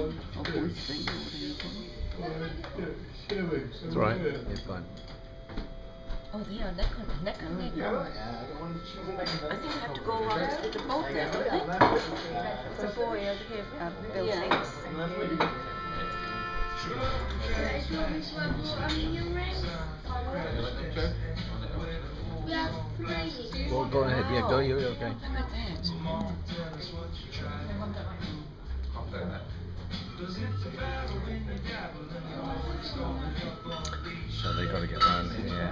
Or whispering or whatever you call it. It's alright, it's fine. Oh, there, neck on neck. I think they have to go around with the boat there, don't they? The boy over here built things. Well, go ahead, yeah, go, you're okay. Look at that. So they got to get round here.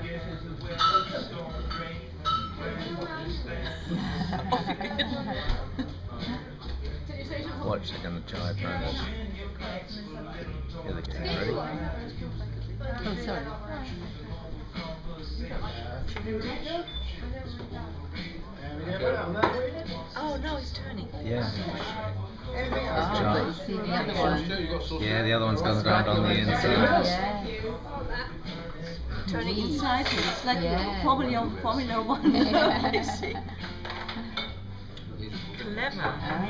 Watch, they're going to jive round. Yeah, they're getting ready. Oh, sorry. Oh no, he's turning. Yeah. But you see the other one. Yeah, the other one's going around on the inside. Yeah. Turning inside him. It's like probably on Formula 1 racing. Clever.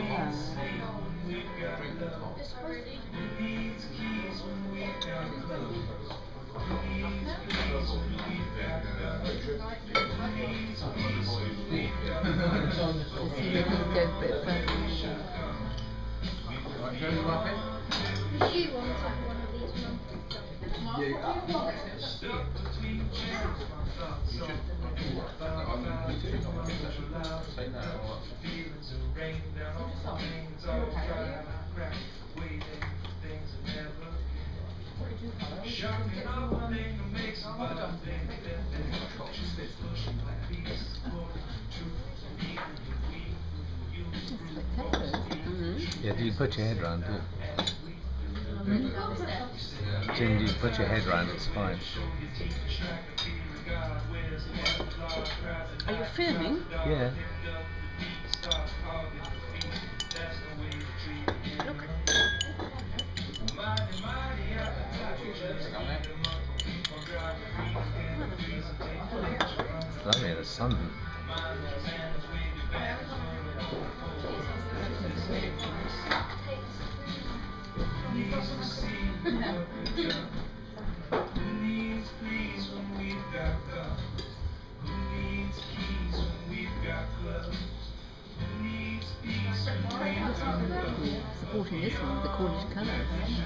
See, they can go a bit further. Yeah, do you put your head round too? Jim, do you put your head round, it's fine. Are you filming? Yeah. Look. It's lovely, the sun. Supporting this one, the Cornish colours.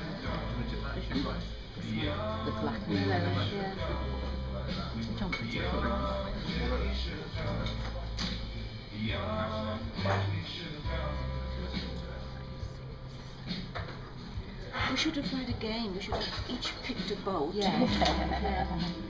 The black and yellow, which aren't particularly nice. We should have tried again. We should have each picked a boat. Yeah.